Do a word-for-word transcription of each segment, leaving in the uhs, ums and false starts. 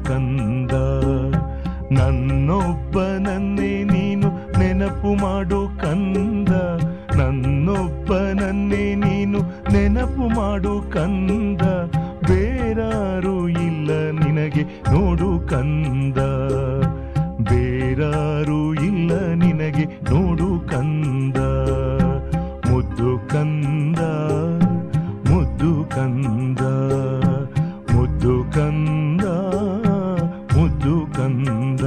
ಕಂದ, ನನ್ನೊಬ್ಬನನ್ನೇ ನೀನು ನೆನಪು ಮಾಡು ಕಂದ, ನನ್ನೊಬ್ಬನನ್ನೇ ನೀನು ನೆನಪು ಮಾಡು ಕಂದ, ಬೇರಾರು ಇಲ್ಲ ನಿನಗೆ ನೋಡು ಕಂದ, ಬೇರಾರು ಇಲ್ಲ ನಿನಗೆ ನೋಡು ಕಂದ, ಮುದ್ದು ಕಂದ ಮುದ್ದು ಕಂದ ಮುದ್ದು ಕಂದ ಮುದ್ದು ಕಂದ.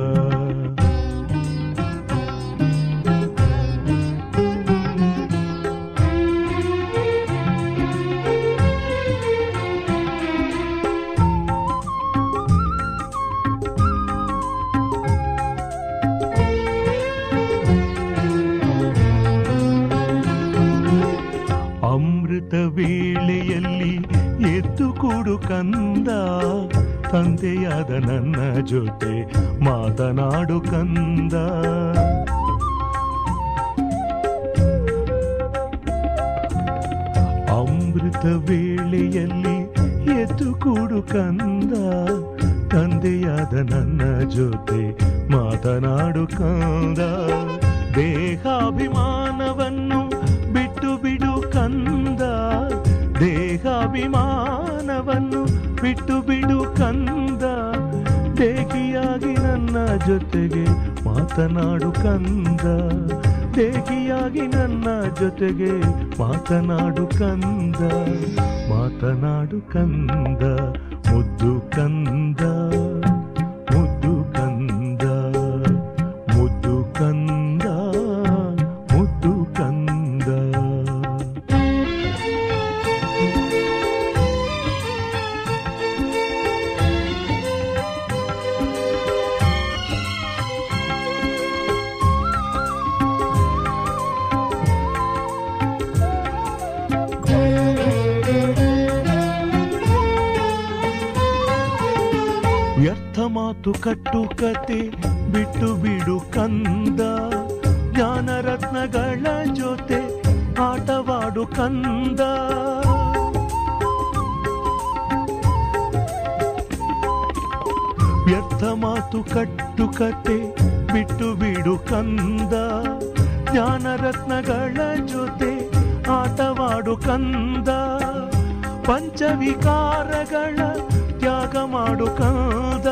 ಅಮೃತ ವೇಳೆಯಲ್ಲಿ ಎದ್ದು ಕೂಡು ಕಂದ, ತಂದೆಯಾದ ನನ್ನ ಜೊತೆ ಮಾತನಾಡು ಕಂದ, ಅಮೃತ ವೇಳೆಯಲ್ಲಿ ಎದ್ದು ಕೂಡು ಕಂದ, ತಂದೆಯಾದ ನನ್ನ ಜೊತೆ ಮಾತನಾಡು ಕಂದ, ದೇಹಾಭಿಮಾನವನ್ನು ಬಿಟ್ಟು ಬಿಡು ಕಂದ, ದೇಹಾಭಿಮಾನವನ್ನು ಬಿಟ್ಟು ಬಿಡು ಕಂದ, ದೇಹಿಯಾಗಿ ನನ್ನ ಜೊತೆಗೆ ಮಾತನಾಡು ಕಂದ, ದೇಹಿಯಾಗಿ ನನ್ನ ಜೊತೆಗೆ ಮಾತನಾಡು ಕಂದ, ಮಾತನಾಡು ಕಂದ ಮುದ್ದು ಕಂದ ಮುದ್ದು ಕಂದ ಮುದ್ದು ಕಂದ ಮುದ್ದು ಕಂದ. ವ್ಯರ್ಥ ಮಾತು ಕಟ್ಟು ಕತೆ ಬಿಟ್ಟು ಬಿಡು ಕಂದ, ಜ್ಞಾನರತ್ನಗಳ ಜೊತೆ ಆಟವಾಡು ಕಂದ, ವ್ಯರ್ಥ ಮಾತು ಕಟ್ಟು ಕತೆ ಬಿಟ್ಟು ಬಿಡು ಕಂದ, ಜ್ಞಾನರತ್ನಗಳ ಜೊತೆ ಆಟವಾಡು ಕಂದ, ಪಂಚವಿಕಾರಗಳ ತ್ಯಾಗ ಮಾಡು ಕಂದ,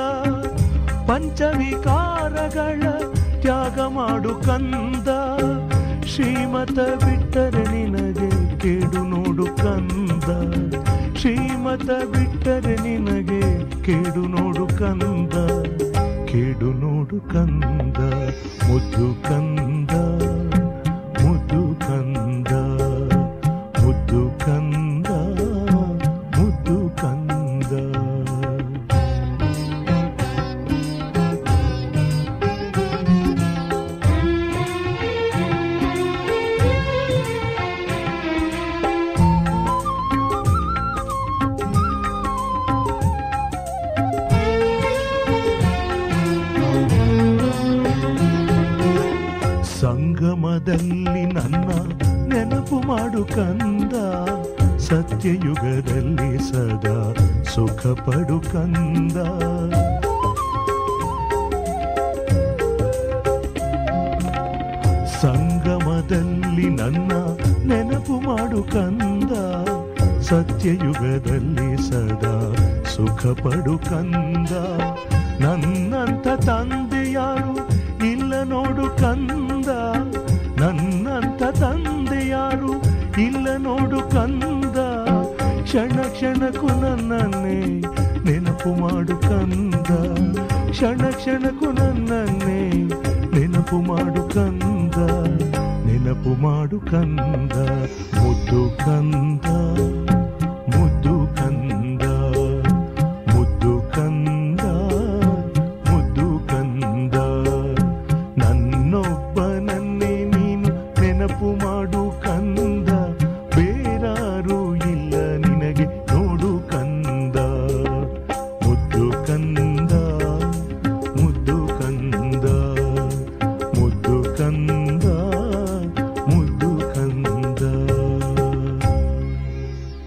ಪಂಚವಿಕಾರಗಳ ತ್ಯಾಗ ಮಾಡು ಕಂದ, ಶ್ರೀಮತ ಬಿಟ್ಟರೆ ನಿನಗೆ ಕೇಡು ನೋಡು ಕಂದ, ಶ್ರೀಮತ ಬಿಟ್ಟರೆ ನಿನಗೆ ಕೇಡು ನೋಡು ಕಂದ, ಕೇಡು ನೋಡು ಕಂದ ಮುದ್ದು ಕಂದ ಮುದ್ದು ಕಂದ ಮುದ್ದು ಕಂದ ಮುದ್ದು ಕಂದ. ಸಂಗಮದಲ್ಲಿ ನನ್ನ ನೆನಪು ಮಾಡು ಕಂದ, ಸತ್ಯಯುಗದಲ್ಲಿ ಸದಾ ಸುಖ ಪಡು ಕಂದ, ಸಂಗಮದಲ್ಲಿ ನನ್ನ ನೆನಪು ಮಾಡು ಕಂದ, ಸತ್ಯಯುಗದಲ್ಲಿ ಸದಾ ಸುಖ ಪಡು ಕಂದ, ನನ್ನಂತ ತಂದೆ ಯಾರು ಇಲ್ಲ ನೋಡು ಕಂದ, ನನ್ನಂತ ತಂದೆ ಯಾರು ಇಲ್ಲ ನೋಡು ಕಂದ, ಕ್ಷಣ ಕ್ಷಣಕ್ಕೂ ನನ್ನನ್ನೇ ನೆನಪು ಮಾಡು ಕಂದ, ಕ್ಷಣ ಕ್ಷಣಕ್ಕೂ ನನ್ನನ್ನೇ ನೆನಪು ಮಾಡು ಕಂದ, ನೆನಪು ಮಾಡು ಕಂದ ಮುದ್ದು ಕಂದ ಮುದ್ದು ಕಂದ ಮುದ್ದು ಕಂದ ಮುದ್ದು ಕಂದ, ನನ್ನೊಬ್ಬನನ್ನೇ ನೀನು ನೆನಪು ಮಾಡು ಕಂದ, ಬೇರಾರು ಇಲ್ಲ ನಿನಗೆ ನೋಡು ಕಂದ, ಮುದ್ದು ಕಂದ ಮುದ್ದು ಕಂದ ಮುದ್ದು ಕಂದ ಮುದ್ದು ಕಂದ.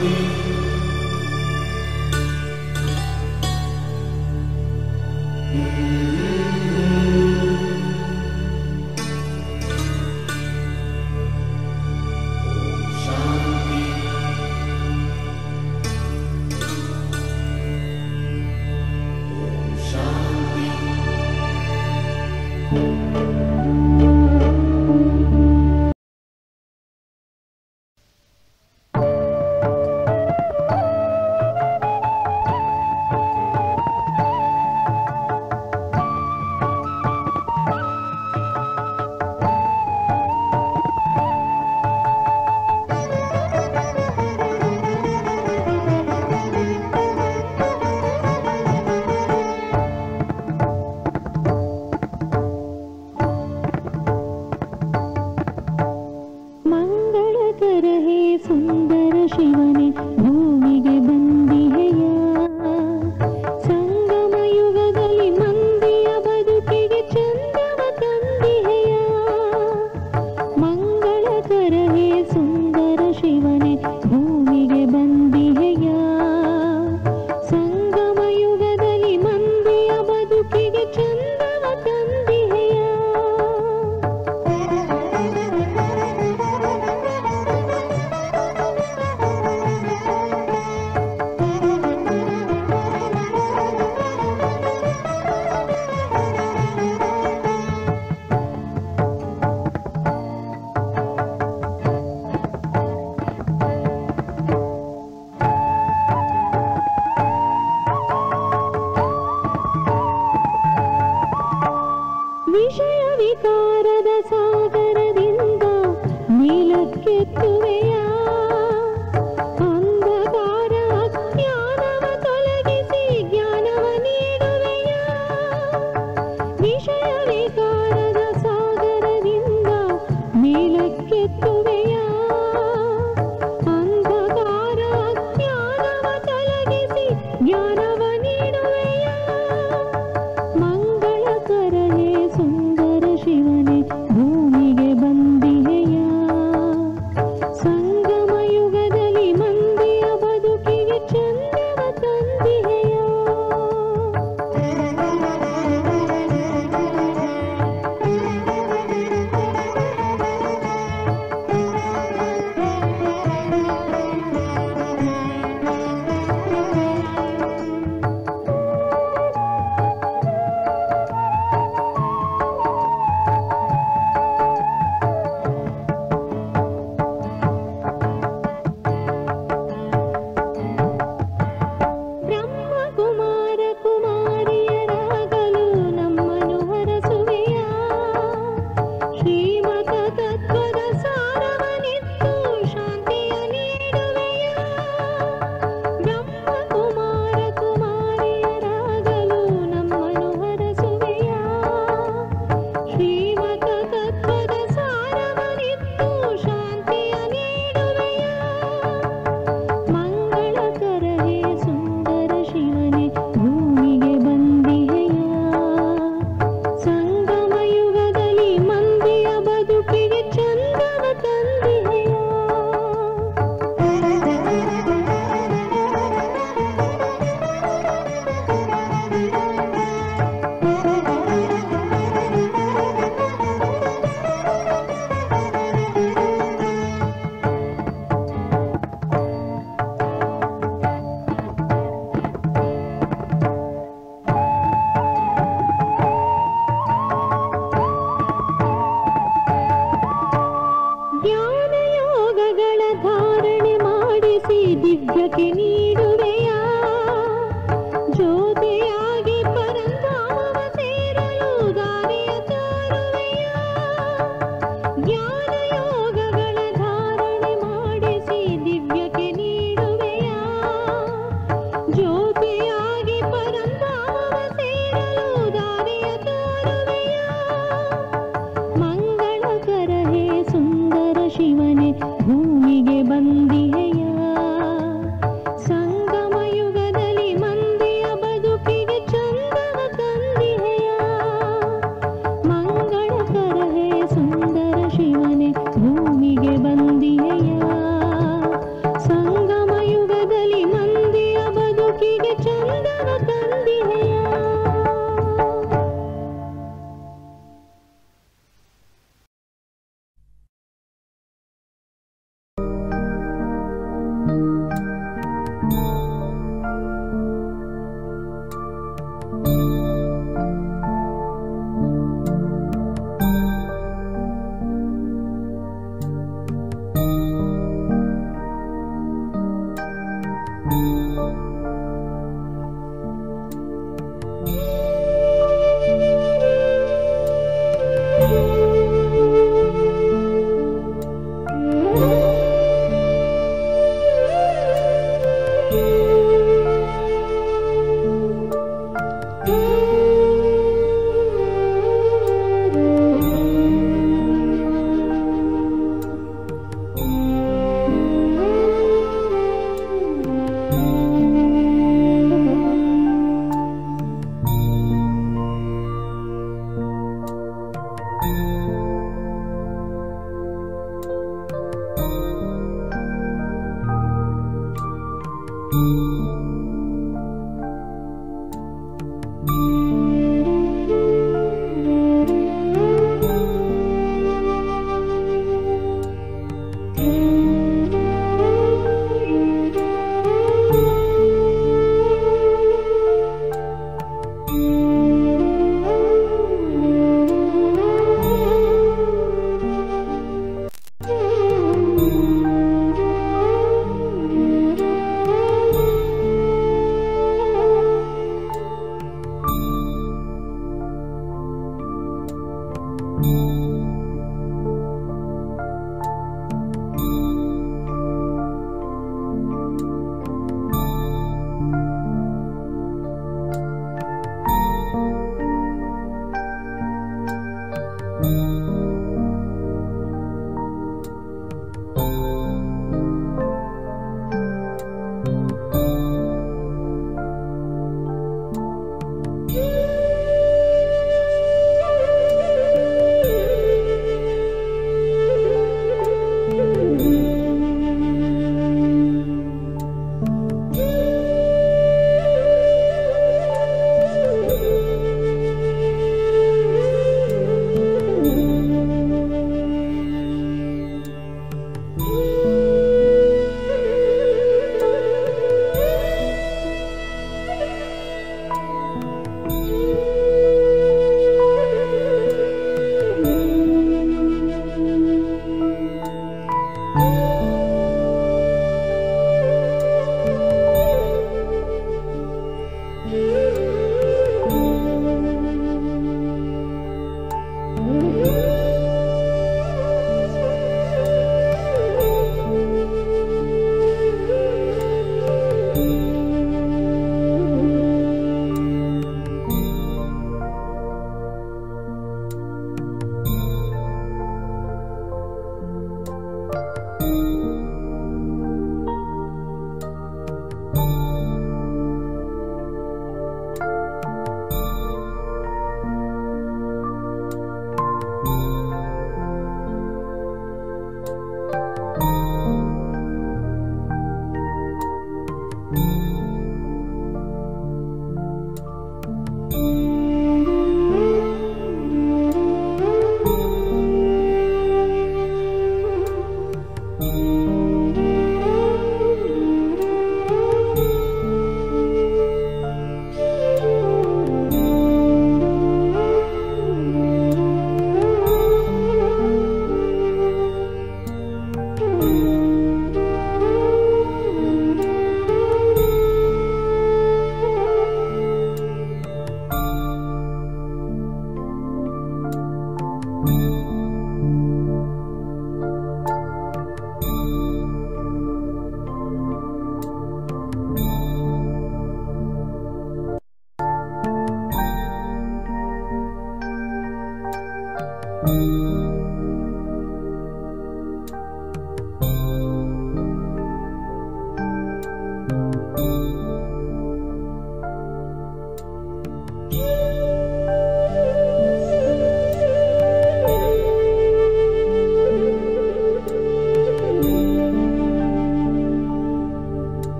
ಶಿವನೇ ಭೂಮಿಗೆ ಬಂದಿಹೆಯ ಸಂಗಮ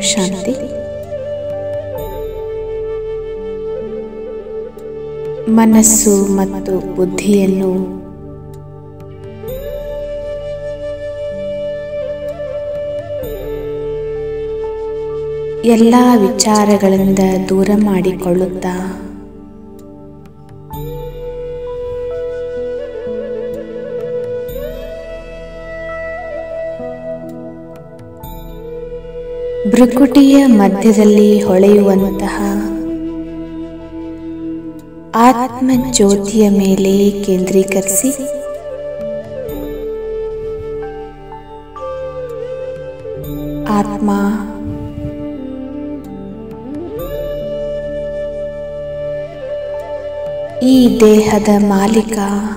ಶಾಂತಿ. ಮನಸ್ಸು ಮತ್ತು ಬುದ್ಧಿಯನ್ನು ಎಲ್ಲ ವಿಚಾರಗಳಿಂದ ದೂರ ಮಾಡಿಕೊಳ್ಳುತ್ತಾ ಭ್ರುಕುಟಿಯ ಮಧ್ಯದಲ್ಲಿ ಹೊಳೆಯುವಂತಹ ಆತ್ಮ ಜ್ಯೋತಿಯ ಮೇಲೆ ಕೇಂದ್ರೀಕರಿಸಿ ಆತ್ಮ ಈ ದೇಹದ ಮಾಲೀಕ,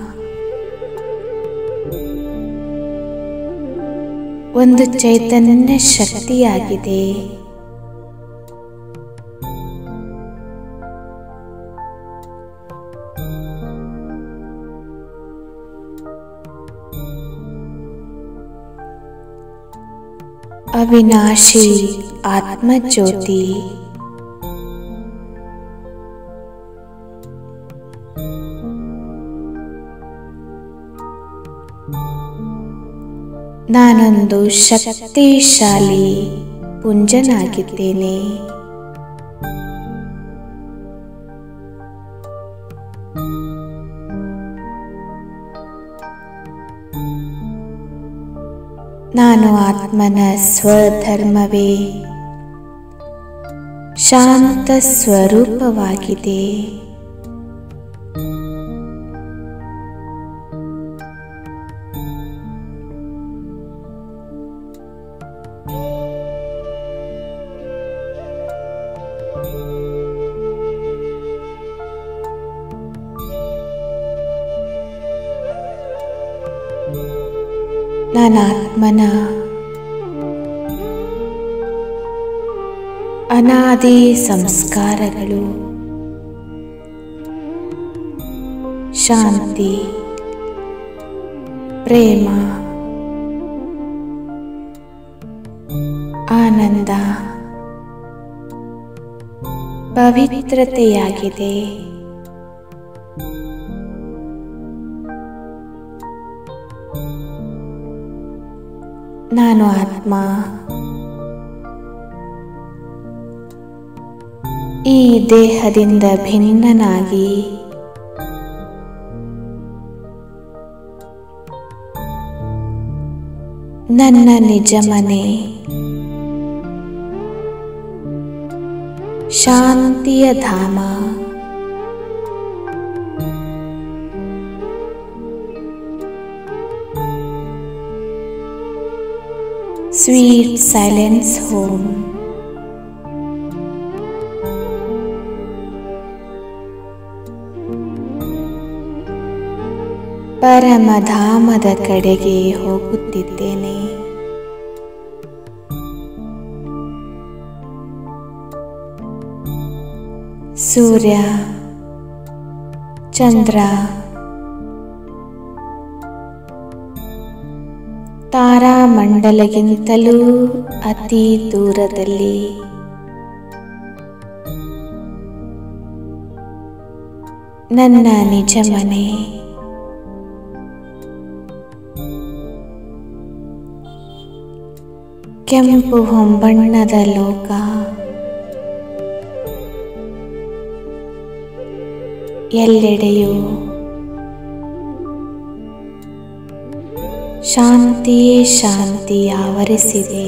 ಒಂದು ಚೈತನ್ಯ ಶಕ್ತಿಯಾಗಿದೆ. ಅವಿನಾಶಿ ಆತ್ಮಜ್ಯೋತಿ ನಾನೊಂದು ಶಕ್ತಿಶಾಲಿ ಪುಂಜನಾಗಿದ್ದೇನೆ. ನಾನು ಆತ್ಮನ ಸ್ವಧರ್ಮವೇ ಶಾಂತ ಸ್ವರೂಪವಾಗಿದೆ. ನನ್ನ ಆತ್ಮನ ಅನಾದಿ ಸಂಸ್ಕಾರಗಳು ಶಾಂತಿ, ಪ್ರೇಮ, ಆನಂದ, ಪವಿತ್ರತೆಯಾಗಿದೆ. ನಾನು ಆತ್ಮ ಈ ದೇಹದಿಂದ ಭಿನ್ನನಾಗಿ ನನ್ನ ನಿಜ ಮನೆ ಶಾಂತಿಯ ಧಾಮ, ಸ್ವೀಟ್ ಸೈಲೆನ್ಸ್ ಹೋಮ್, ಪರಮಧಾಮದ ಕಡೆಗೆ ಹೋಗುತ್ತಿದ್ದೇನೆ. ಸೂರ್ಯ, ಚಂದ್ರ, ತಾರಾಮಂಡಲಗಿಂತಲೂ ಅತಿ ದೂರದಲ್ಲಿ ನನ್ನ ನಿಜ ಮನೆ ಕೆಂಪು ಹೊಂಬಣ್ಣದ ಲೋಕ, ಎಲ್ಲೆಡೆಯೂ ಶಾಂತಿಯೇ ಶಾಂತಿ ಆವರಿಸಿದೆ.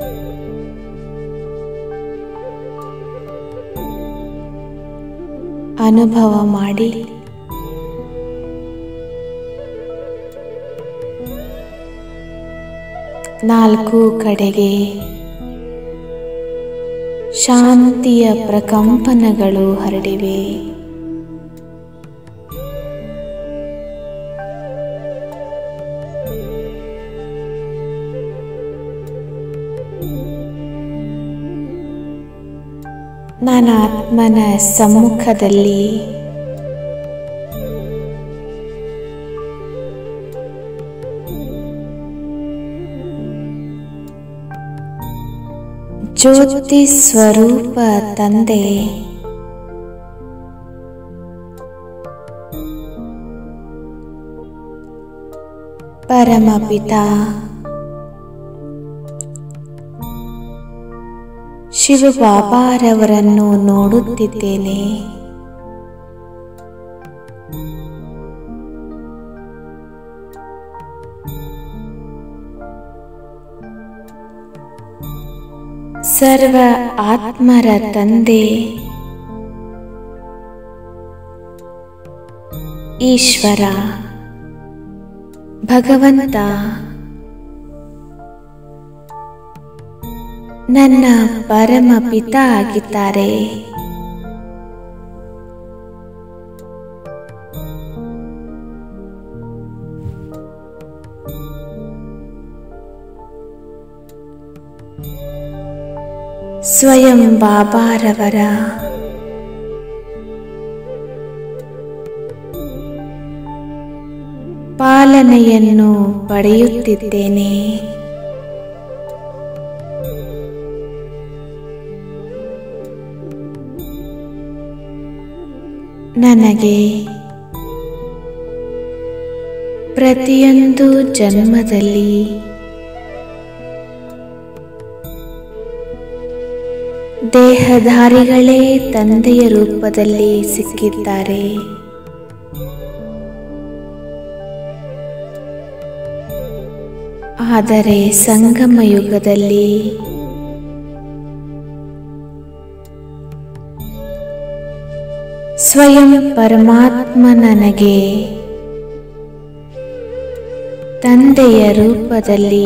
ಅನುಭವ ಮಾಡಿ ನಾಲ್ಕು ಕಡೆಗೆ ಶಾಂತಿಯ ಪ್ರಕಂಪನಗಳು ಹರಡಿವೆ. ನನ್ನ ಆತ್ಮನ ಸಮ್ಮುಖದಲ್ಲಿ ಜ್ಯೋತಿ ಸ್ವರೂಪ ತಂದೆ, ಪರಮಪಿತಾ ಶಿವಬಾಬಾರವರನ್ನು ನೋಡುತ್ತಿದ್ದೇನೆ. ಸರ್ವ ಆತ್ಮರ ತಂದೆ ಈಶ್ವರ ಭಗವಂತ ನನ್ನ ಪರಮ ಪಿತಾ ಆಗಿದ್ದಾರೆ. ಸ್ವಯಂ ಬಾಬಾರವರ ಪಾಲನೆಯನ್ನು ಪಡೆಯುತ್ತಿದ್ದೇನೆ. ನನಗೆ ಪ್ರತಿಯೊಂದು ಜನ್ಮದಲ್ಲಿ ದೇಹಧಾರಿಗಳೇ ತಂದೆಯ ರೂಪದಲ್ಲಿ ಸಿಕ್ಕಿದ್ದಾರೆ. ಆದರೆ ಸಂಗಮ ಯುಗದಲ್ಲಿ ಸ್ವಯಂ ಪರಮಾತ್ಮ ನನಗೆ ತಂದೆಯ ರೂಪದಲ್ಲಿ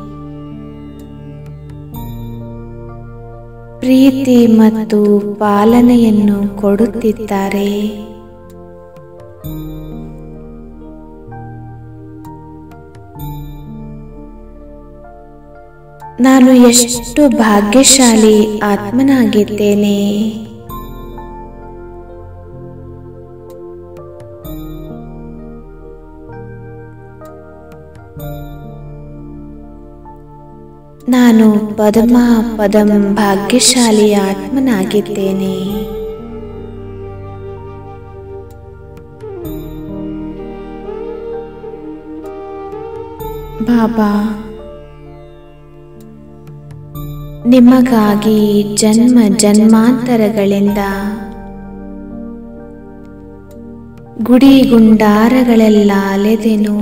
ಪ್ರೀತಿ ಮತ್ತು ಪಾಲನೆಯನ್ನು ಕೊಡುತ್ತಿದ್ದಾರೆ. ನಾನು ಎಷ್ಟು ಭಾಗ್ಯಶಾಲಿ ಆತ್ಮನಾಗಿದ್ದೇನೆ. ನಾನು ಪದಮ ಪದಂ ಭಾಗ್ಯಶಾಲಿ ಆತ್ಮನಾಗಿದ್ದೇನೆ. ಬಾಬಾ, ನಿಮಗಾಗಿ ಜನ್ಮ ಜನ್ಮಾಂತರಗಳಿಂದ ಗುಡಿ ಗುಂಡಾರಗಳೆಲ್ಲ ಅಲೆದೆನು.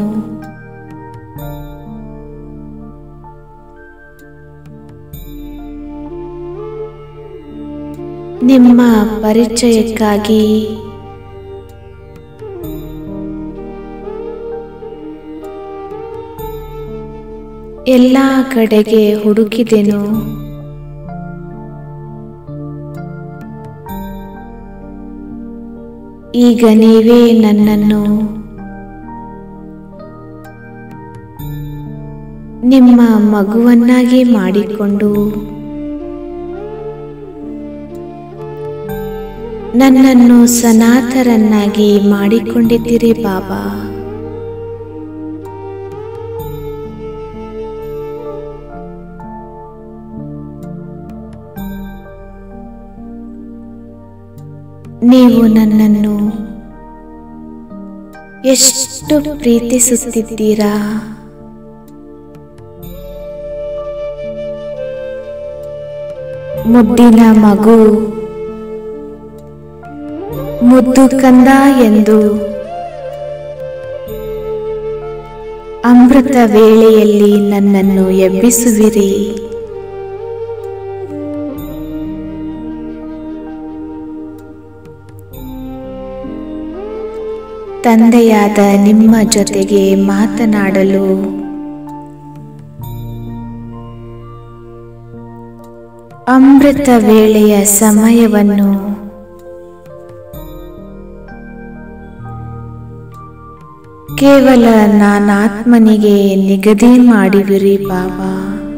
ನಿಮ್ಮ ಪರಿಚಯಕ್ಕಾಗಿ ಎಲ್ಲ ಕಡೆಗೆ ಹುಡುಕಿದೆನು. ಈಗ ನೀವೇ ನನ್ನನ್ನು ನಿಮ್ಮ ಮಗುವನ್ನಾಗಿ ಮಾಡಿಕೊಂಡು ನನ್ನನ್ನು ಸನಾತನರನ್ನಾಗಿ ಮಾಡಿಕೊಂಡಿದ್ದೀರಿ ಬಾಬಾ. ನೀವು ನನ್ನನ್ನು ಎಷ್ಟು ಪ್ರೀತಿಸುತ್ತಿದ್ದೀರಾ. ಮುದ್ದಿನ ಮಗು, ಮುದ್ದು ಕಂದ ಎಂದು ಅಮೃತ ವೇಳೆಯಲ್ಲಿ ನನ್ನನ್ನು ಎಬ್ಬಿಸುವಿರಿ. ತಂದೆಯಾದ ನಿಮ್ಮ ಜೊತೆಗೆ ಮಾತನಾಡಲು ಅಮೃತ ವೇಳೆಯ ಸಮಯವನ್ನು ಕೇವಲ ನಾನಾತ್ಮನಿಗೆ ನಿಗದಿ ಮಾಡಿವಿರಿ ಬಾಬಾ.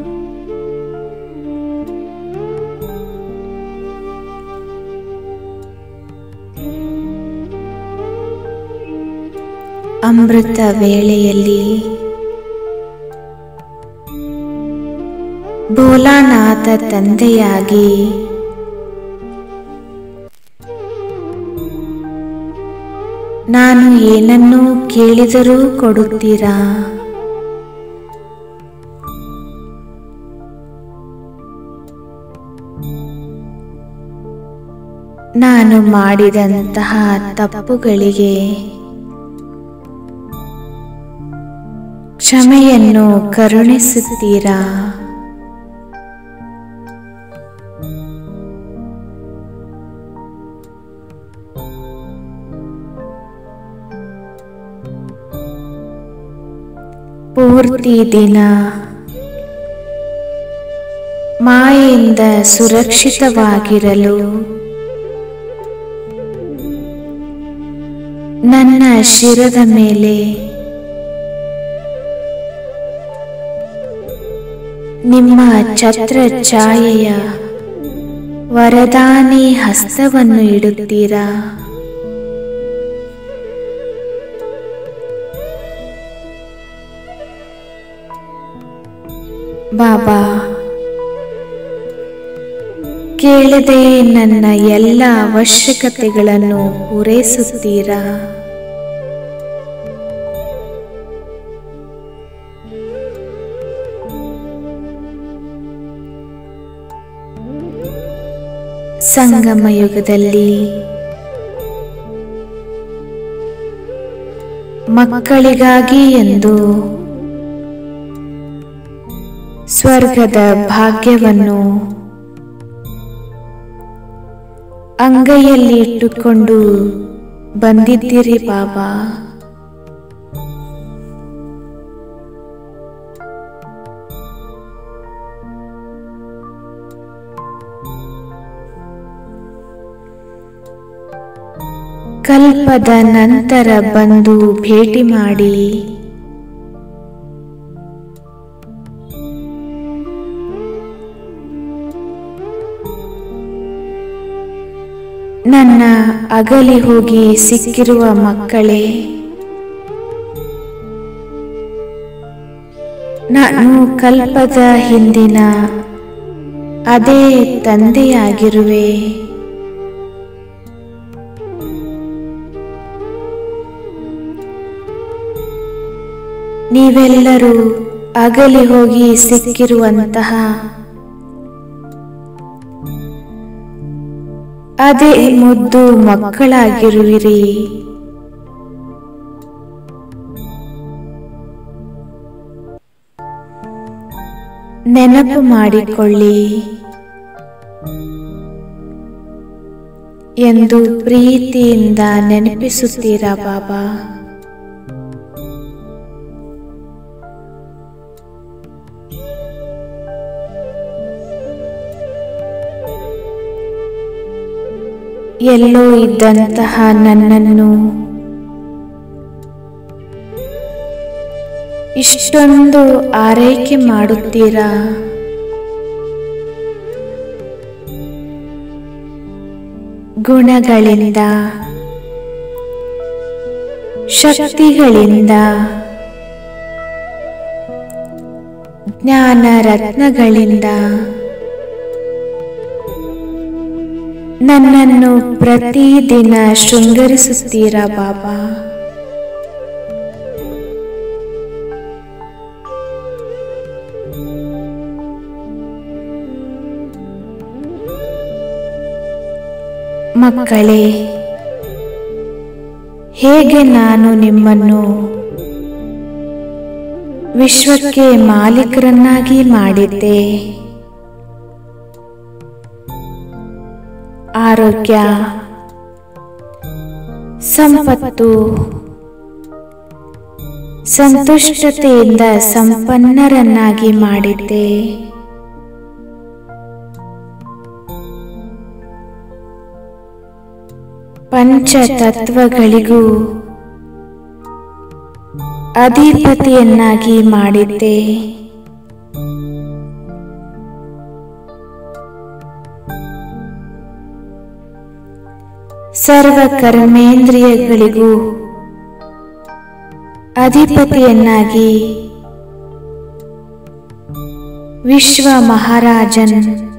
ಅಮೃತ ವೇಳೆಯಲ್ಲಿ ಭೋಲಾನಾಥ ತಂದೆಯಾಗಿ ನಾನು ಏನನ್ನೂ ಕೇಳಿದರೂ ಕೊಡುತ್ತೀರಾ. ನಾನು ಮಾಡಿದಂತಹ ತಪ್ಪುಗಳಿಗೆ ಕ್ಷಮೆಯನ್ನು ಕರುಣಿಸುತ್ತೀರಾ. ಪೂರ್ತಿ ದಿನ ಮಾಯೆಯಿಂದ ಸುರಕ್ಷಿತವಾಗಿರಲು ನನ್ನ ಶಿರದ ಮೇಲೆ ನಿಮ್ಮ ಛತ್ರ ಛಾಯೆಯ ವರದಾನಿ ಹಸ್ತವನ್ನು ಇಡುತ್ತೀರಾ. ಬಾಬಾ, ಕೇಳದೆ ನನ್ನ ಎಲ್ಲ ಅವಶ್ಯಕತೆಗಳನ್ನು ಪೂರೈಸುತ್ತೀರಾ. ಸಂಗಮ ಯುಗದಲ್ಲಿ ಮಕ್ಕಳಿಗಾಗಿ ಎಂದು ಸ್ವರ್ಗದ ಭಾಗ್ಯವನ್ನು ಅಂಗೈಯಲ್ಲಿ ಇಟ್ಟುಕೊಂಡು ಬಂದಿದ್ದೀರಿ ಬಾಬಾ. ಕಲ್ಪದ ನಂತರ ಬಂದು ಭೇಟಿ ಮಾಡಿ ನನ್ನ ಅಗಲಿ ಹೋಗಿ ಸಿಕ್ಕಿರುವ ಮಕ್ಕಳೇ, ನಾನು ಕಲ್ಪದ ಹಿಂದಿನ ಅದೇ ತಂದೆಯಾಗಿರುವೆ. ನೀವೆಲ್ಲರೂ ಅಗಲಿ ಹೋಗಿ ಸಿಕ್ಕಿರುವಂತಹ ಅದೇ ಮುದ್ದು ಮಕ್ಕಳಾಗಿರುವಿರಿ. ನೆನಪು ಮಾಡಿಕೊಳ್ಳಿ ಎಂದು ಪ್ರೀತಿಯಿಂದ ನೆನಪಿಸುತ್ತೀರಾ ಬಾಬಾ. ಎಲ್ಲೋ ಇದ್ದಂತಹ ನನ್ನನ್ನು ಇಷ್ಟೊಂದು ಆರೈಕೆ ಮಾಡುತ್ತೀರಾ. ಗುಣಗಳಿಂದ, ಶಕ್ತಿಗಳಿಂದ, ಜ್ಞಾನ ರತ್ನಗಳಿಂದ ನನ್ನನ್ನು ಪ್ರತಿದಿನ ಶೃಂಗರಿಸುತ್ತೀರಾ ಬಾಬಾ. ಮಕ್ಕಳೇ, ಹೇಗೆ ನಾನು ನಿಮ್ಮನ್ನು ವಿಶ್ವಕ್ಕೆ ಮಾಲೀಕರನ್ನಾಗಿ ಮಾಡಿದ್ದೆ. ಆರೋಗ್ಯ, ಸಂಪತ್ತು, ಸಂತುಷ್ಟತೆಯಿಂದ ಸಂಪನ್ನರನ್ನಾಗಿ ಮಾಡಿದ್ದೆ. ಪಂಚತತ್ವಗಳಿಗೂ ಅಧಿಪತಿಯನ್ನಾಗಿ ಮಾಡಿದ್ದೆ. ಸರ್ವ ಕರ್ಮೇಂದ್ರಿಯಗಳಿಗೂ ಅಧಿಪತಿಯನ್ನಾಗಿ ವಿಶ್ವ ಮಹಾರಾಜನ್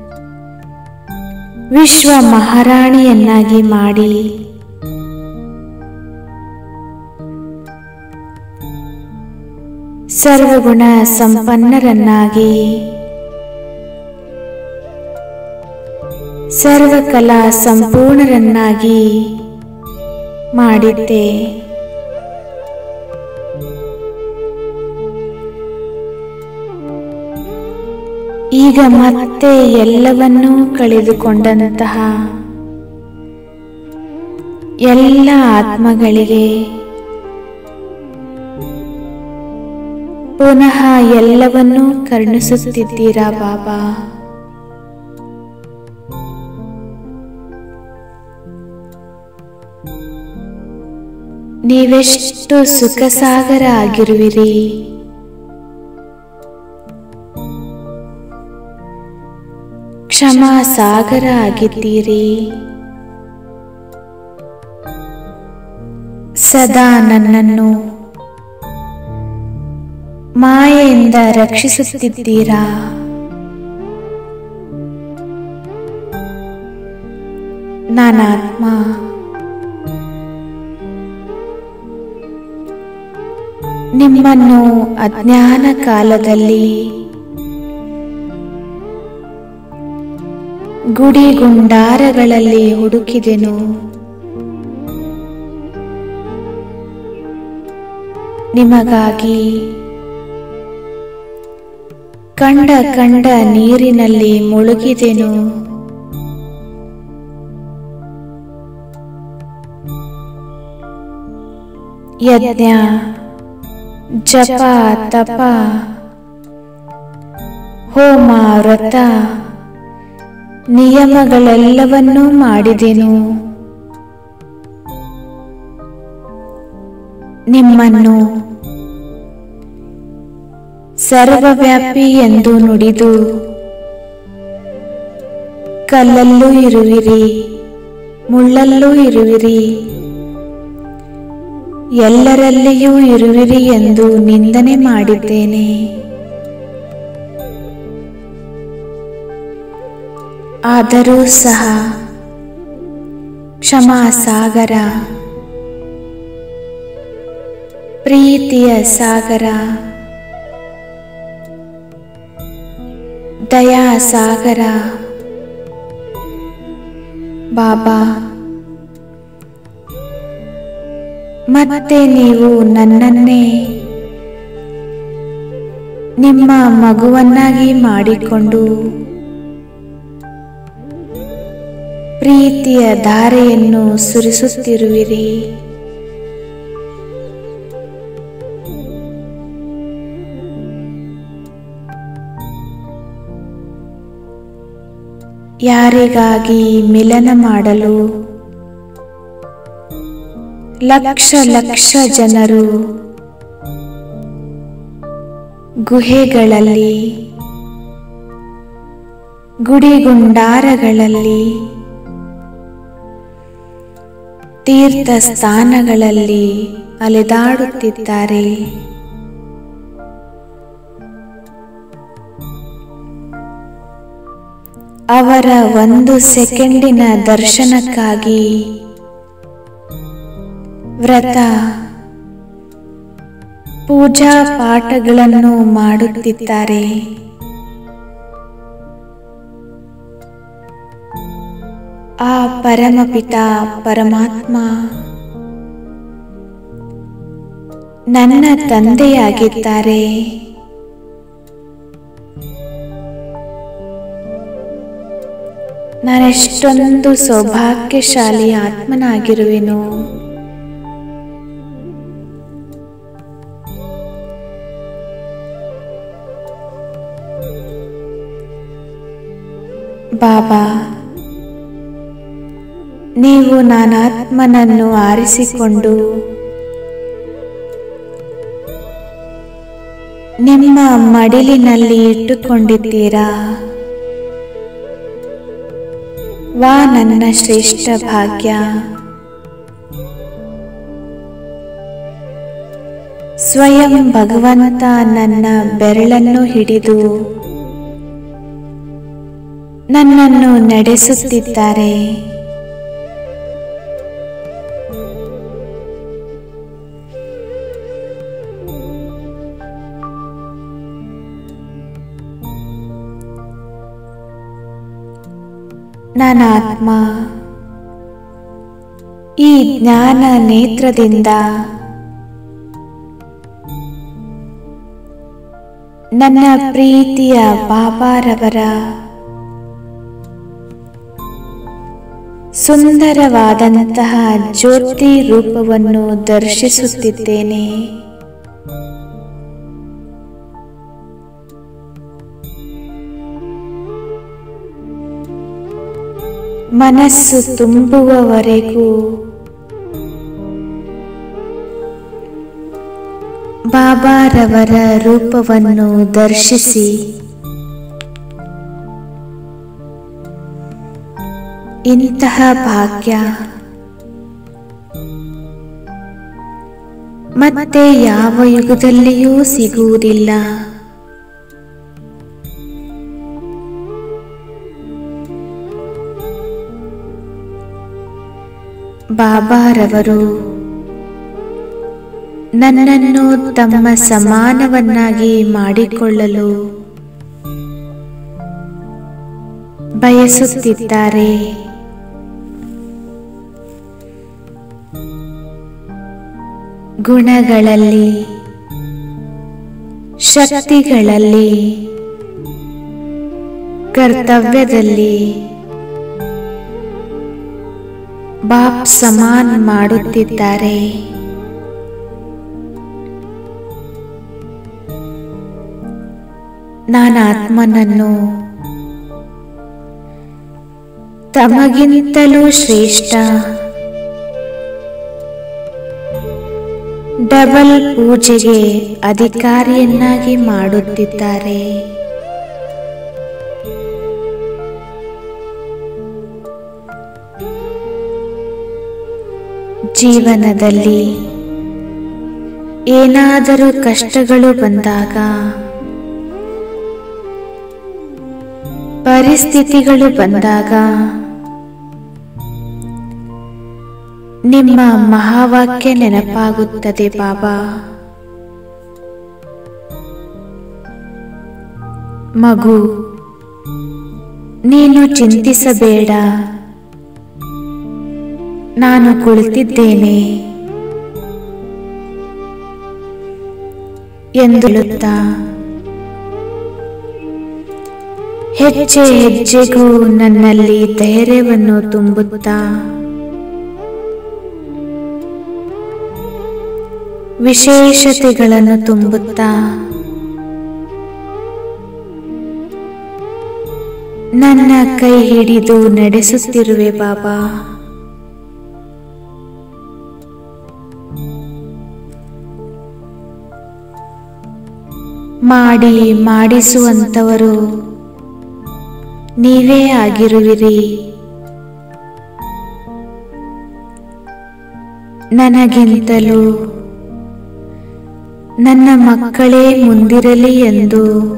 ವಿಶ್ವ ಮಹಾರಾಣಿಯನ್ನಾಗಿ ಮಾಡಿ ಸರ್ವಗುಣ ಸಂಪನ್ನರನ್ನಾಗಿ ಸರ್ವಕಲಾ ಸಂಪೂರ್ಣರನ್ನಾಗಿ ಮಾಡಿದ್ದೆ. ಈಗ ಮತ್ತೆ ಎಲ್ಲವನ್ನೂ ಕಳೆದುಕೊಂಡಂತಹ ಎಲ್ಲ ಆತ್ಮಗಳಿಗೆ ಪುನಃ ಎಲ್ಲವನ್ನೂ ಕರುಣಿಸುತ್ತಿದ್ದೀರಾ ಬಾಬಾ. ನೀವೆಷ್ಟು ಸುಖಸಾಗರ ಆಗಿರುವಿರಿ. ಕ್ಷಮಾ ಸಾಗರ ಆಗಿದ್ದೀರಿ. ಸದಾ ನನ್ನನ್ನು ಮಾಯೆಯಿಂದ ರಕ್ಷಿಸುತ್ತಿದ್ದೀರಾ. ನಾನಾತ್ಮ ನಿಮ್ಮನ್ನು ಅಜ್ಞಾನ ಕಾಲದಲ್ಲಿ ಗುಡಿ ಗುಂಡಾರಗಳಲ್ಲಿ ಹುಡುಕಿದೆನು. ನಿಮಗಾಗಿ ಕಂಡ ಕಂಡ ನೀರಿನಲ್ಲಿ ಮುಳುಗಿದೆನು. ಯಜ್ಞ ಜಪ ತಪ ಹೋಮ ವ್ರತ ನಿಯಮಗಳೆಲ್ಲವನ್ನೂ ಮಾಡಿದೆನು. ನಿಮ್ಮನ್ನು ಸರ್ವವ್ಯಾಪಿ ಎಂದು ನುಡಿದು ಕಲ್ಲಲ್ಲೂ ಇರುವಿರಿ, ಮುಳ್ಳಲ್ಲೂ ಇರುವಿರಿ, ಎಲ್ಲರಲ್ಲಿಯೂ ಇರುವಿರಿ ಎಂದು ನಿಂದನೆ ಮಾಡಿದ್ದೇನೆ. ಆದರೂ ಸಹ ಕ್ಷಮಾ ಸಾಗರ, ಪ್ರೀತಿಯ ಸಾಗರ, ದಯಾ ಸಾಗರ ಬಾಬಾ, ಮತ್ತೆ ನೀವು ನನ್ನನ್ನೇ ನಿಮ್ಮ ಮಗುವನ್ನಾಗಿ ಮಾಡಿಕೊಂಡು ಪ್ರೀತಿಯ ಧಾರೆಯನ್ನು ಸುರಿಸುತ್ತಿರುವಿರಿ. ಯಾರಿಗಾಗಿ ಮಿಲನ ಮಾಡಲು ಲಕ್ಷ ಲಕ್ಷ ಜನರು ಗುಹೆಗಳಲ್ಲಿ, ಗುಡಿಗುಂಡಾರಗಳಲ್ಲಿ, ತೀರ್ಥ ಸ್ಥಾನಗಳಲ್ಲಿ ಅಲೆದಾಡುತ್ತಿದ್ದಾರೆ. ಅವರ ಒಂದು ಸೆಕೆಂಡಿನ ದರ್ಶನಕ್ಕಾಗಿ ವ್ರತ ಪೂಜಾ ಪಾಠಗಳನ್ನು ಮಾಡುತ್ತಿದ್ದಾರೆ. ಆ ಪರಮಪಿತ ಪರಮಾತ್ಮ ನನ್ನ ತಂದೆಯಾಗಿದ್ದಾರೆ. ನಾನೆಷ್ಟೊಂದು ಸೌಭಾಗ್ಯಶಾಲಿ ಆತ್ಮನಾಗಿರುವೆನು. ಬಾಬಾ, ನೀವು ನಾನಾತ್ಮನನ್ನು ಆರಿಸಿಕೊಂಡು ನಿಮ್ಮ ಮಡಿಲಿನಲ್ಲಿ ಇಟ್ಟುಕೊಂಡಿದ್ದೀರಾ. ವಾ ನನ್ನ ಶ್ರೇಷ್ಠ ಭಾಗ್ಯ. ಸ್ವಯಂ ಭಗವಂತ ನನ್ನ ಬೆರಳನ್ನು ಹಿಡಿದು ನನ್ನನ್ನು ನಡೆಸುತ್ತಿದ್ದಾರೆ. ನಾನಾತ್ಮ ಈ ಜ್ಞಾನ ನೇತ್ರದಿಂದ ನನ್ನ ಪ್ರೀತಿಯ ಬಾಬಾರವರ ಸುಂದರವಾದಂತಹ ಜ್ಯೋತಿ ರೂಪವನ್ನು ದರ್ಶಿಸುತ್ತಿದ್ದೇನೆ. ಮನಸ್ಸು ತುಂಬುವವರೆಗೂ ಬಾಬಾರವರ ರೂಪವನ್ನು ದರ್ಶಿಸಿ ಇಂತಹ ಭಾಗ್ಯ ಮತ್ತೆ ಯಾವ ಯುಗದಲ್ಲಿಯೂ ಸಿಗುವುದಿಲ್ಲ. ಬಾಬಾರವರು ನನ್ನನ್ನು ತಮ್ಮ ಸಮಾನವನ್ನಾಗಿ ಮಾಡಿಕೊಳ್ಳಲು ಬಯಸುತ್ತಿದ್ದಾರೆ. ಗುಣಗಳಲ್ಲಿ, ಶಕ್ತಿಗಳಲ್ಲಿ, ಕರ್ತವ್ಯದಲ್ಲಿ ಬಾಪ್ ಸಮಾನ ಮಾಡುತ್ತಿದ್ದಾರೆ. ನಾನಾತ್ಮನನ್ನು ತಮಗಿಂತಲೂ ಶ್ರೇಷ್ಠ ಡಬಲ್ ಪೂಜೆಗೆ ಅಧಿಕಾರಿಯನ್ನಾಗಿ ಮಾಡುತ್ತಿದ್ದಾರೆ. ಜೀವನದಲ್ಲಿ ಏನಾದರೂ ಕಷ್ಟಗಳು ಬಂದಾಗ, ಪರಿಸ್ಥಿತಿಗಳು ಬಂದಾಗ ನಿಮ್ಮ ಮಹಾವಾಕ್ಯ ನೆನಪಾಗುತ್ತದೆ. ಬಾಬಾ, ಮಗು, ನೀನು ಚಿಂತಿಸಬೇಡ, ನಾನು ಕುಳಿತಿದ್ದೇನೆ ಎಂದು ಹೇಳುತ್ತಾ ಹೆಜ್ಜೆ ಹೆಜ್ಜೆಗೂ ನನ್ನಲ್ಲಿ ಧೈರ್ಯವನ್ನು ತುಂಬುತ್ತಾ ವಿಶೇಷತೆಗಳನ್ನು ತುಂಬುತ್ತಾ ನನ್ನ ಕೈ ಹಿಡಿದು ನಡೆಸುತ್ತಿರುವೆ. ಬಾಬಾ, ಮಾಡಿ ಮಾಡಿಸುವಂತವರು ನೀವೇ ಆಗಿರುವಿರಿ. ನನಗಿಂತಲೂ ನನ್ನ ಮಕ್ಕಳೇ ಮುಂದಿರಲಿ ಎಂದು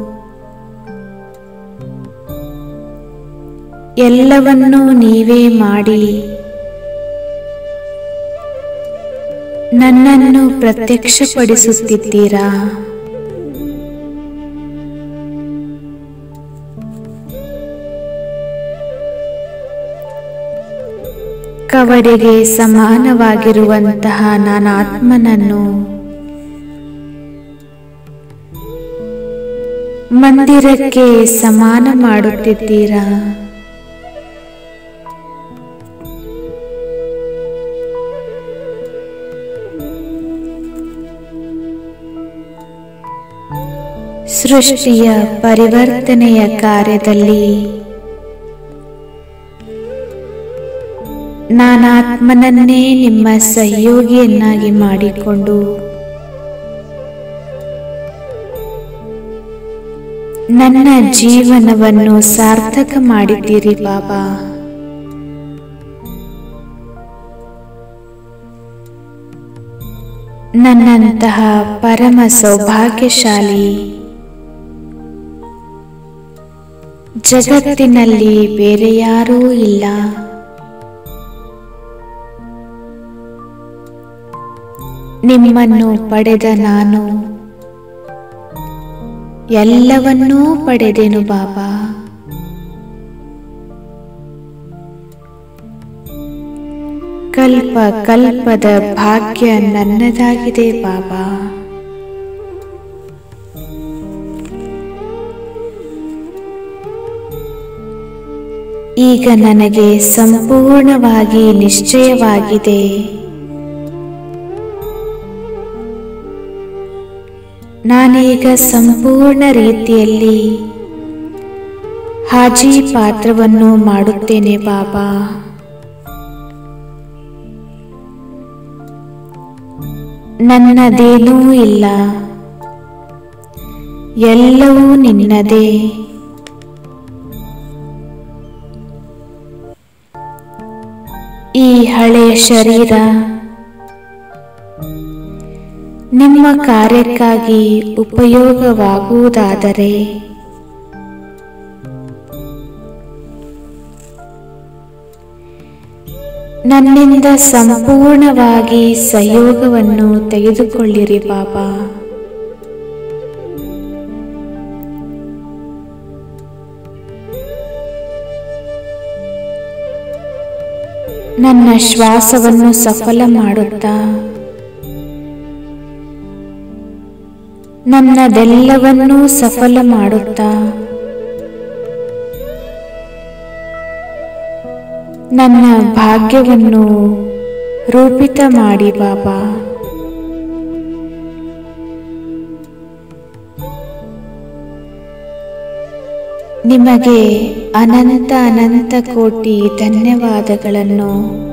ಎಲ್ಲವನ್ನೂ ನೀವೇ ಮಾಡಿ ನನ್ನನ್ನು ಪ್ರತ್ಯಕ್ಷಪಡಿಸುತ್ತಿದ್ದೀರಾ. ಕವಡೆಗೆ ಸಮಾನವಾಗಿರುವಂತಹ ನಾನಾತ್ಮನನ್ನು ಮಂದಿರಕ್ಕೆ ಸಮಾನ ಮಾಡುತ್ತಿದ್ದೀರಾ. ಸೃಷ್ಟಿಯ ಪರಿವರ್ತನೆಯ ಕಾರ್ಯದಲ್ಲಿ ನಾನಾತ್ಮನನ್ನೇ ನಿಮ್ಮ ಸಹಯೋಗಿಯನ್ನಾಗಿ ಮಾಡಿಕೊಂಡು ನನ್ನ ಜೀವನವನ್ನು ಸಾರ್ಥಕ ಮಾಡಿದ್ದೀರಿ. ಬಾಬಾ, ನನ್ನಂತಹ ಪರಮ ಸೌಭಾಗ್ಯಶಾಲಿ ಜಗತ್ತಿನಲ್ಲಿ ಬೇರೆ ಯಾರೂ ಇಲ್ಲ. ನಿಮ್ಮನ್ನು ಪಡೆದ ನಾನು ಎಲ್ಲವನ್ನೂ ಪಡೆದೆನು ಬಾಬಾ. ಕಲ್ಪ ಕಲ್ಪದ ಭಾಗ್ಯ ನನ್ನದಾಗಿದೆ ಬಾಬಾ. ಈಗ ನನಗೆ ಸಂಪೂರ್ಣವಾಗಿ ನಿಶ್ಚಯವಾಗಿದೆ. ನಾನೀಗ ಸಂಪೂರ್ಣ ರೀತಿಯಲ್ಲಿ ಹಾಜಿ ಪಾತ್ರವನ್ನು ಮಾಡುತ್ತೇನೆ ಬಾಬಾ. ನನ್ನದೇನೂ ಇಲ್ಲ, ಎಲ್ಲವೂ ನಿನ್ನದೇ. ಈ ಹಳೆಯ ಶರೀರ ನಿಮ್ಮ ಕಾರ್ಯಕ್ಕಾಗಿ ಉಪಯೋಗವಾಗುವುದಾದರೆ ನನ್ನಿಂದ ಸಂಪೂರ್ಣವಾಗಿ ಸಹಯೋಗವನ್ನು ತೆಗೆದುಕೊಳ್ಳಿರಿ ಬಾಬಾ. ನನ್ನ ಶ್ವಾಸವನ್ನು ಸಫಲ ಮಾಡುತ್ತಾ ನನ್ನದೆಲ್ಲವನ್ನೂ ಸಫಲ ಮಾಡುತ್ತಾ ನನ್ನ ಭಾಗ್ಯವನ್ನು ರೂಪಿತ ಮಾಡಿ ಬಾಬಾ. ನಿಮಗೆ ಅನಂತ ಅನಂತ ಕೋಟಿ ಧನ್ಯವಾದಗಳನ್ನು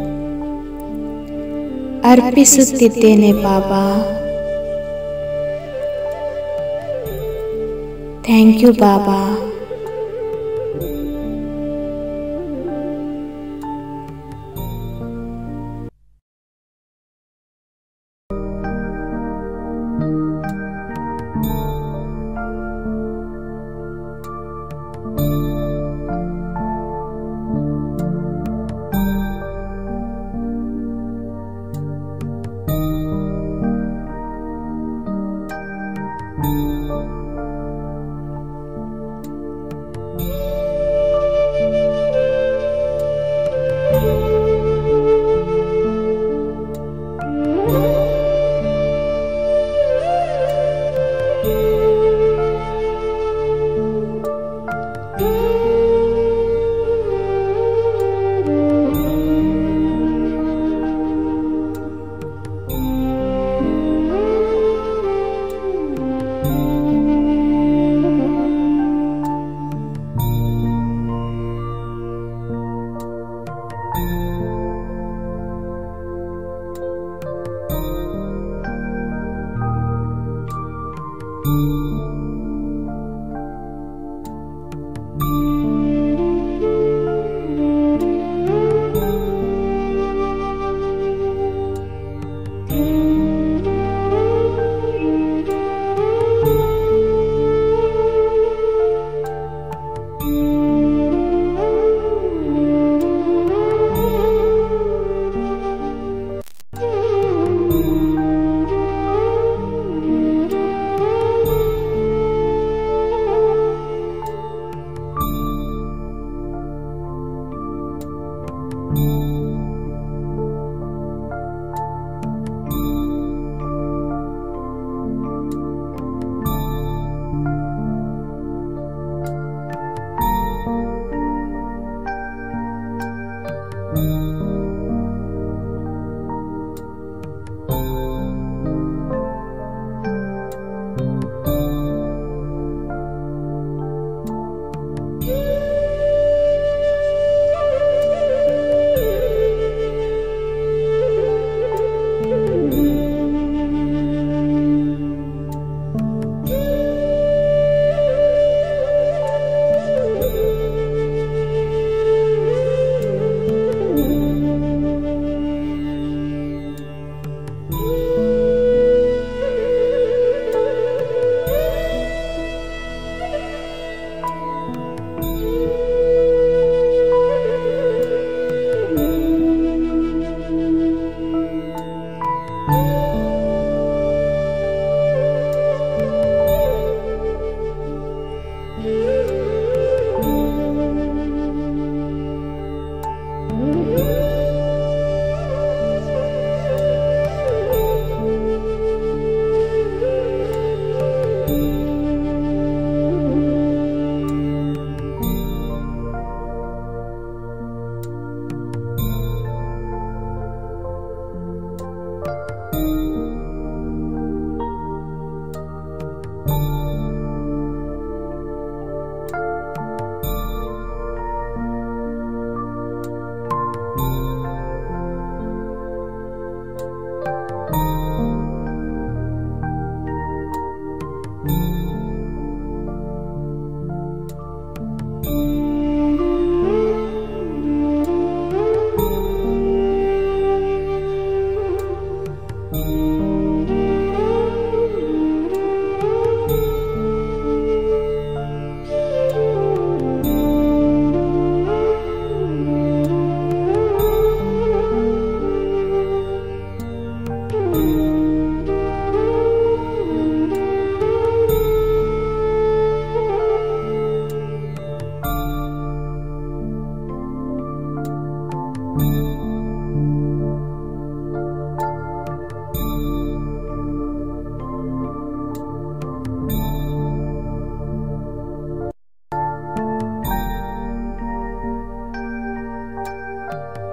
ಅರ್ಪಿಸುತ್ತಿದ್ದೇನೆ ಬಾಬಾ. ಥ್ಯಾಂಕ್ ಯು ಬಾಬಾ.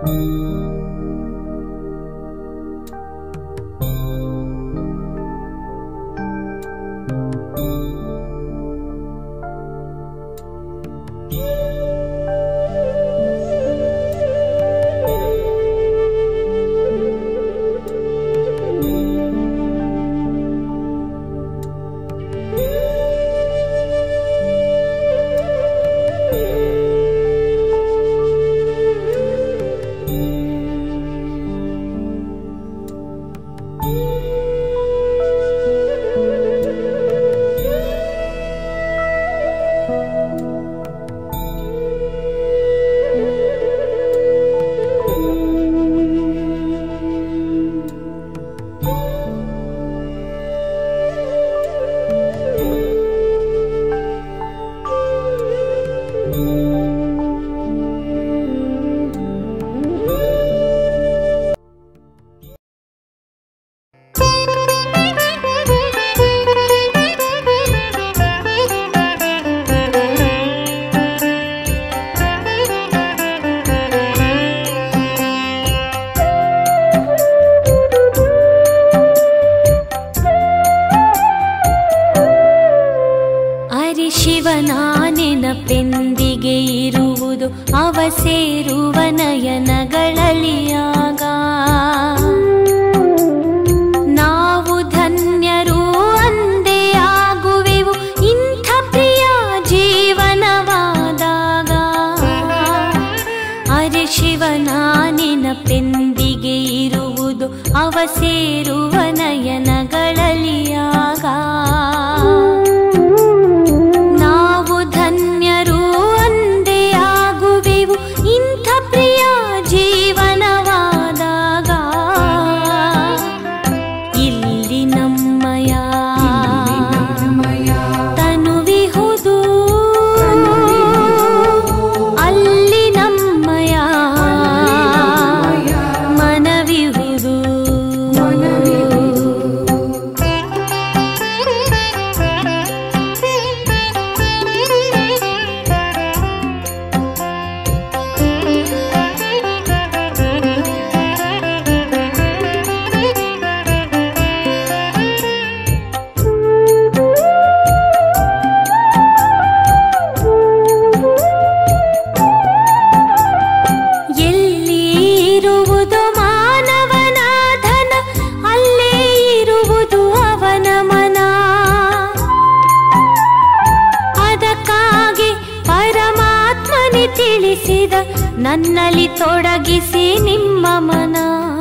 ನೆನಪೆಂದಿಗೆ ಇರುವುದು ಅವ ಸೇರುವ ನಯನಗಳಲಿಯಾಗ. ನಾವು ಧನ್ಯರು ಅಂದೇ ಆಗುವೆವು ಇಂಥ ಪ್ರಿಯ ಜೀವನವಾದಾಗ. ಅರೆ ಶಿವನ ನೆನಪೆಂದಿಗೆ ಇರುವುದು ಅವ ಸೇರುವ ನಯನಗಳಲಿಯಾಗ. ನನ್ನಲ್ಲಿ ತೊಡಗಿಸಿ ನಿಮ್ಮ ಮನ.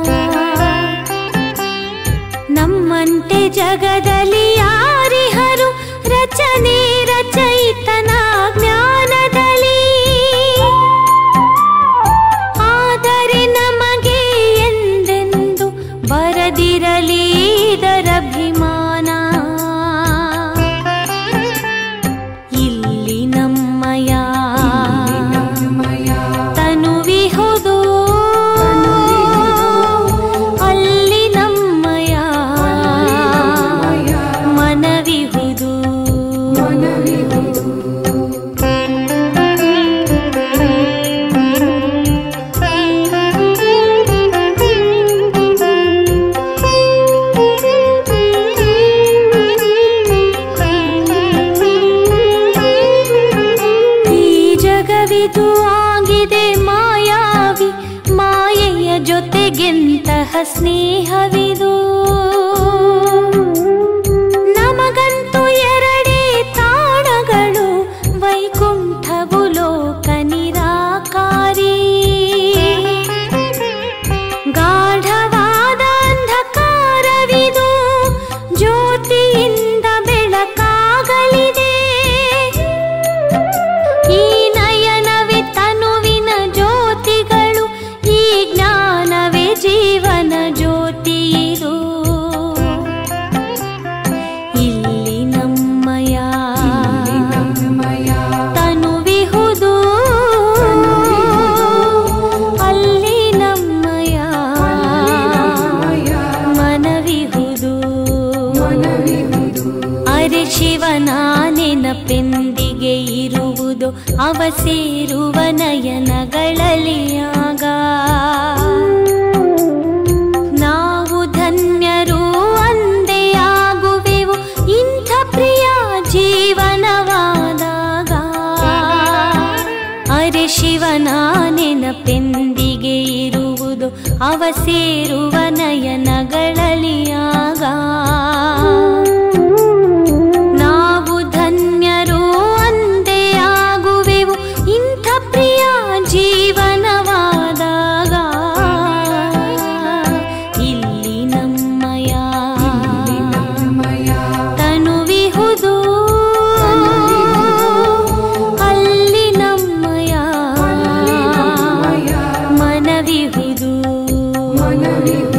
ನಮ್ಮಂತೆ ಜಗದಲ್ಲಿ ಯಾರಿಹರು ರಚನೆ ರಚಯಿತನ ಜ್ಞಾನದಲ್ಲಿ. ಆದರೆ ನಮಗೆ ಎಂದೆಂದು ಬರದಿರಲಿ ಇದರಭಿಮಾನ. ಇಲ್ಲಿ ನಮ್ಮಯ ಆಗಿದೆ ಮಾಯಾವಿ, ಮಾಯೆಯ ಜೊತೆಗೆಂತಹ ಸ್ನೇಹವಿದು. ನಮಗಂತೂ ಎರಡೇ ತಾಣಗಳು, ವೈಕುಂಠವು ಲೋಕ ನಿರಾಕಾರಿ. ಗಾಢವಾದ ಅಂಧಕಾರವಿದು, ಜ್ಯೋತಿಯಿಂದ ಬೆಳಕಾಗಲಿದೆ. ಈ ತನುವಿನ ಜ್ಯೋತಿಗಳು, ಈ ಜ್ಞಾನವೇ ಜೀವನ ಜ್ಯೋತಿ ಇದು. ಅವ ಸೇರುವ ನಯನಗಳಲ್ಲಿ ಆಗ ನಾವು ಧನ್ಯರು ಅಂದೇ ಆಗುವೆವು ಇಂಥ ಪ್ರಿಯ ಜೀವನವಾದಾಗ. ಅರೆ ಶಿವನ ನೆನಪೆಂದಿಗೆ ಇರುವುದು ಅವ ಸೇರುವ ನಯನಗಳಲ್ಲಿ ಆಗ ನಾವು ಧನ್ಯರು ಅಂದೇ ಆಗುವೆವು ಇಂಥ ಪ್ರಿಯ ಜೀವನವಾದಾಗ. ಇಲ್ಲಿ ನಮ್ಮಯ ತನುವಿಹುದು ಅಲ್ಲಿ ನಮ್ಮಯ ಮನವಿಹುದು.